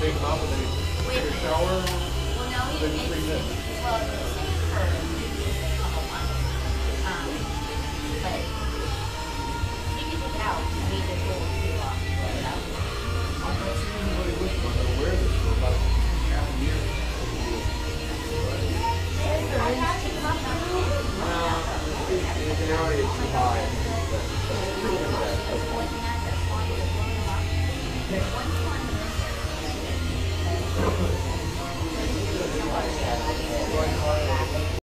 take them out when they take a shower? Well, no, he makes it. Well, it's first.